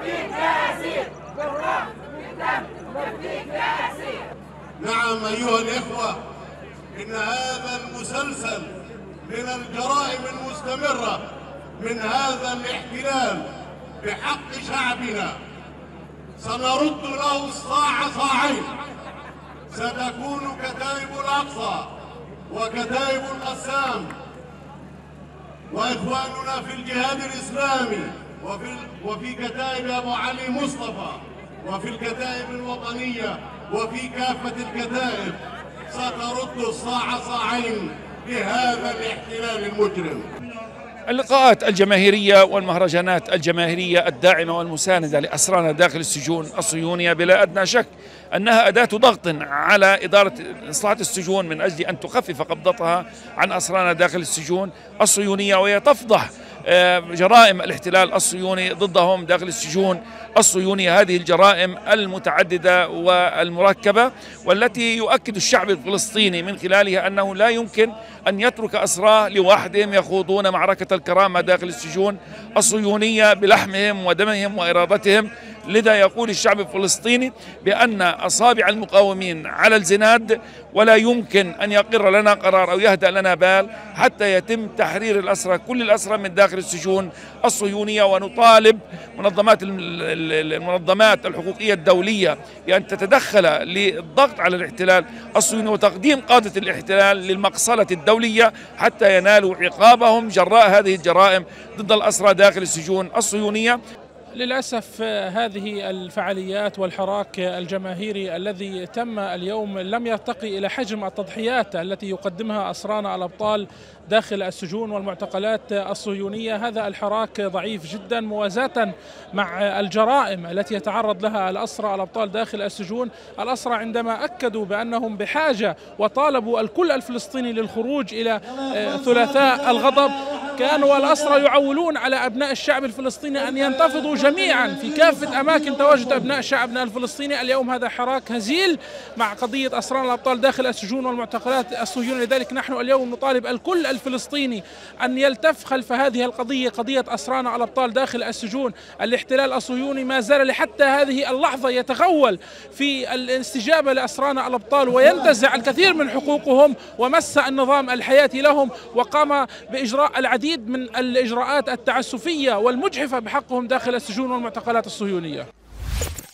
نعم أيها الإخوة، إن هذا المسلسل من الجرائم المستمرة من هذا الاحتلال بحق شعبنا سنرد له الصاع صاعين. ستكون كتائب الأقصى وكتائب القسام وإخواننا في الجهاد الإسلامي وفي كتائب أبو علي مصطفى وفي الكتائب الوطنية وفي كافة الكتائب سترد الصاع صاعين لهذا الاحتلال المجرم. اللقاءات الجماهيرية والمهرجانات الجماهيرية الداعمة والمساندة لأسرانا داخل السجون الصهيونية بلا أدنى شك أنها أداة ضغط على إدارة إصلاحات السجون من أجل أن تخفف قبضتها عن أسرانا داخل السجون الصهيونية، وهي تفضح جرائم الاحتلال الصهيوني ضدهم داخل السجون الصهيونية. هذه الجرائم المتعددة والمركبة والتي يؤكد الشعب الفلسطيني من خلالها أنه لا يمكن أن يترك أسراه لوحدهم يخوضون معركة الكرامة داخل السجون الصهيونية بلحمهم ودمهم وإرادتهم. لذا يقول الشعب الفلسطيني بأن أصابع المقاومين على الزناد، ولا يمكن أن يقر لنا قرار أو يهدأ لنا بال حتى يتم تحرير الأسرى، كل الأسرى من داخل السجون الصهيونية. ونطالب المنظمات الحقوقية الدولية بأن تتدخل للضغط على الاحتلال الصهيوني وتقديم قادة الاحتلال للمقصلة الدولية حتى ينالوا عقابهم جراء هذه الجرائم ضد الأسرى داخل السجون الصهيونية. للأسف هذه الفعاليات والحراك الجماهيري الذي تم اليوم لم يرتقي إلى حجم التضحيات التي يقدمها أسرانا الأبطال داخل السجون والمعتقلات الصهيونية. هذا الحراك ضعيف جدا موازاة مع الجرائم التي يتعرض لها الأسرى الأبطال داخل السجون. الأسرى عندما أكدوا بأنهم بحاجة وطالبوا الكل الفلسطيني للخروج إلى ثلاثاء الغضب، كانوا الأسرى يعولون على أبناء الشعب الفلسطيني أن ينتفضوا جميعا في كافة أماكن تواجد أبناء شعبنا الفلسطيني. اليوم هذا حراك هزيل مع قضية أسرانا الأبطال داخل السجون والمعتقلات الصهيونية. لذلك نحن اليوم نطالب الكل الفلسطيني أن يلتف خلف هذه القضية، قضية أسرانا الأبطال داخل السجون. الاحتلال الصهيوني ما زال حتى هذه اللحظة يتغول في الاستجابة لأسرانا الأبطال وينتزع الكثير من حقوقهم ومس النظام الحياتي لهم، وقام بإجراء العديد من الإجراءات التعسفية والمجحفة بحقهم داخل السجون والمعتقلات الصهيونية.